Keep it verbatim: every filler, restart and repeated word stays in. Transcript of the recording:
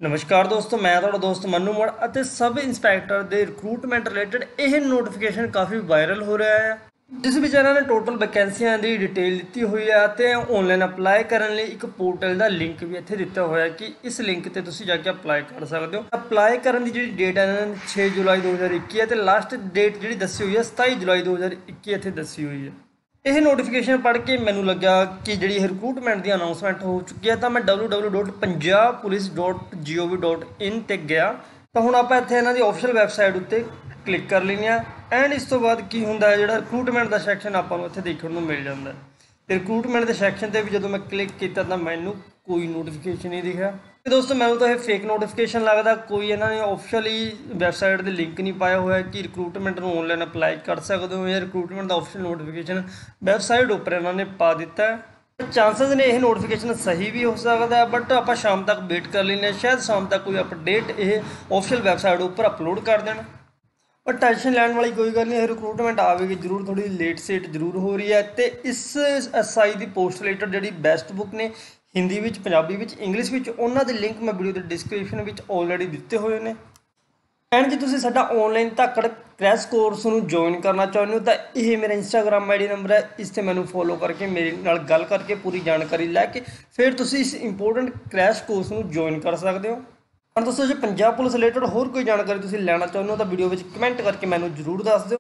नमस्कार दोस्तों, मैं ਤੁਹਾਡਾ ਦੋਸਤ ਮਨੂ ਮੋੜ ਅਤੇ ਸਬ ਇੰਸਪੈਕਟਰ ਦੇ ਰਿਕਰੂਟਮੈਂਟ ਰਿਲੇਟਡ ਇਹ ਨੋਟੀਫਿਕੇਸ਼ਨ ਕਾਫੀ ਵਾਇਰਲ ਹੋ ਰਿਹਾ ਹੈ, ਜਿਸ ਵਿੱਚ ਇਹਨਾਂ ਨੇ ਟੋਟਲ ਵੈਕੈਂਸੀਆਂ ਦੀ ਡਿਟੇਲ ਦਿੱਤੀ ਹੋਈ ਹੈ ਅਤੇ ਆਨਲਾਈਨ ਅਪਲਾਈ ਕਰਨ ਲਈ ਇੱਕ ਪੋਰਟਲ ਦਾ ਲਿੰਕ ਵੀ ਇੱਥੇ ਦਿੱਤਾ ਹੋਇਆ ਹੈ ਕਿ ਇਸ ਲਿੰਕ ਤੇ ਤੁਸੀਂ ਜਾ ਕੇ ਅਪਲਾਈ ਕਰ ਸਕਦੇ ਹੋ। ਅਪਲਾਈ ਕਰਨ ਦੀ ਜਿਹੜੀ ਡੇਟ ਹੈ ਇਹਨਾਂ ਨੇ ਛੇ ਜੁਲਾਈ ਦੋ ਹਜ਼ਾਰ ਇੱਕੀ ਹੈ ਤੇ ਲਾਸਟ ਡੇਟ ਜਿਹੜੀ ਦੱਸੀ ਹੋਈ ਹੈ ਸਤਾਈ ਜੁਲਾਈ ਦੋ ਹਜ਼ਾਰ ਇੱਕੀ ਇੱਥੇ ਦੱਸੀ ਹੋਈ ਹੈ। ਇਹ ਨੋਟੀਫਿਕੇਸ਼ਨ ਪੜ੍ਹ ਕੇ ਮੈਨੂੰ ਲੱਗਿਆ ਕਿ ਜਿਹੜੀ ਰਿਕਰੂਟਮੈਂਟ ਦੀ ਅਨਾਉਂਸਮੈਂਟ ਹੋ ਚੁੱਕੀ ਹੈ, ਤਾਂ ਮੈਂ W W W dot Punjab police dot G O we dot in 'ਤੇ ਗਿਆ ਤਾਂ ਹੁਣ ਆਪਾਂ ਇੱਥੇ ਇਹਨਾਂ ਦੀ ਆਫੀਸ਼ੀਅਲ ਵੈਬਸਾਈਟ ਉੱਤੇ ਕਲਿੱਕ ਕਰ ਲੈਂਦੇ ਹਾਂ। ਐਂਡ ਇਸ ਤੋਂ ਬਾਅਦ ਕੀ ਹੁੰਦਾ ਹੈ, ਜਿਹੜਾ ਰਿਕਰੂਟਮੈਂਟ ਦਾ ਸੈਕਸ਼ਨ ਆਪਾਂ ਨੂੰ ਇੱਥੇ ਦੇਖਣ ਨੂੰ ਮਿਲ ਜਾਂਦਾ ਤੇ ਰਿਕਰੂਟਮੈਂਟ ਦੇ ਸੈਕਸ਼ਨ 'ਤੇ ਵੀ ਜਦੋਂ ਮੈਂ ਕਲਿੱਕ ਕੀਤਾ ਤਾਂ ਮੈਨੂੰ ਕੋਈ ਨੋਟੀਫਿਕੇਸ਼ਨ ਨਹੀਂ ਦਿਖਿਆ। ਤੇ ਦੋਸਤੋ ਮੈਨੂੰ ਤਾਂ ਇਹ ਫੇਕ ਨੋਟੀਫਿਕੇਸ਼ਨ ਲੱਗਦਾ, ਕੋਈ ਇਹਨਾਂ ਨੇ ਆਫੀਸ਼ੀਅਲੀ ਵੈਬਸਾਈਟ ਦੇ ਲਿੰਕ ਨਹੀਂ ਪਾਇਆ ਹੋਇਆ ਕਿ ਰਿਕਰੂਟਮੈਂਟ ਨੂੰ ਆਨਲਾਈਨ ਅਪਲਾਈ ਕਰ ਸਕਦੇ ਹੋ, ਜਾਂ ਰਿਕਰੂਟਮੈਂਟ ਦਾ ਆਫੀਸ਼ੀਅਲ ਨੋਟੀਫਿਕੇਸ਼ਨ ਵੈਬਸਾਈਟ ਉੱਪਰ ਇਹਨਾਂ ਨੇ ਪਾ ਦਿੱਤਾ ਹੈ। ਚਾਂਸਸ ਨੇ ਇਹ ਨੋਟੀਫਿਕੇਸ਼ਨ ਸਹੀ ਵੀ ਹੋ ਸਕਦਾ ਹੈ, ਬਟ ਆਪਾਂ ਸ਼ਾਮ ਤੱਕ ਵੇਟ ਕਰ ਲੈਂਦੇ ਹਾਂ, ਸ਼ਾਇਦ ਸ਼ਾਮ ਤੱਕ ਕੋਈ ਅਪਡੇਟ ਇਹ ਆਫੀਸ਼ੀਅਲ ਵੈਬਸਾਈਟ ਉੱਪਰ ਅਪਲੋਡ ਕਰ ਦੇਣ। ਪਰ ਟੈਨਸ਼ਨ ਲੈਣ ਵਾਲੀ ਕੋਈ ਗੱਲ ਨਹੀਂ, ਇਹ ਰਿਕਰੂਟਮੈਂਟ ਆਵੇਗੀ ਜ਼ਰੂਰ, ਥੋੜੀ ਲੇਟ ਸੇਟ ਜ਼ਰੂਰ ਹੋ ਰਹੀ ਹੈ। ਤੇ ਇਸ ਐਸ ਆਈ ਦੀ ਪੋਸਟ ਰਿਲੇਟਡ ਜਿਹੜੀ ਬੈਸਟ ਬੁੱਕ ਨੇ ਹਿੰਦੀ ਵਿੱਚ, ਪੰਜਾਬੀ ਵਿੱਚ, ਇੰਗਲਿਸ਼ ਵਿੱਚ, ਉਹਨਾਂ ਦੇ ਲਿੰਕ ਮੈਂ ਵੀਡੀਓ ਦੇ ਡਿਸਕ੍ਰਿਪਸ਼ਨ ਵਿੱਚ ਆਲਰੇਡੀ ਦਿੱਤੇ ਹੋਏ ਨੇ। ਐਂਡ ਜੇ ਤੁਸੀਂ ਸਾਡਾ ਆਨਲਾਈਨ ਧਾਕੜ ਕ੍ਰੈਸ਼ ਕੋਰਸ ਨੂੰ ਜੁਆਇਨ ਕਰਨਾ ਚਾਹੁੰਦੇ ਹੋ ਤਾਂ ਇਹ ਮੇਰਾ ਇੰਸਟਾਗ੍ਰਾਮ ਆਈ ਡੀ ਨੰਬਰ ਹੈ, ਇਸ 'ਤੇ ਮੈਨੂੰ ਫੋਲੋ ਕਰਕੇ ਮੇਰੇ ਨਾਲ ਗੱਲ ਕਰਕੇ ਪੂਰੀ ਜਾਣਕਾਰੀ ਲੈ ਕੇ ਫਿਰ ਤੁਸੀਂ ਇਸ ਇੰਪੋਰਟੈਂਟ ਕ੍ਰੈਸ਼ ਕੋਰਸ ਨੂੰ ਜੁਆਇਨ ਕਰ ਸਕਦੇ ਹੋ। ਪਰ ਦੋਸਤੋ, ਜੇ ਪੰਜਾਬ ਪੁਲਿਸ ਰਿਲੇਟਡ ਹੋਰ ਕੋਈ ਜਾਣਕਾਰੀ ਤੁਸੀਂ ਲੈਣਾ ਚਾਹੁੰਦੇ ਹੋ ਤਾਂ ਵੀਡੀਓ ਵਿੱਚ ਕਮੈਂਟ ਕਰਕੇ ਮੈਨੂੰ ਜ਼ਰੂਰ ਦੱਸ ਦਿਓ।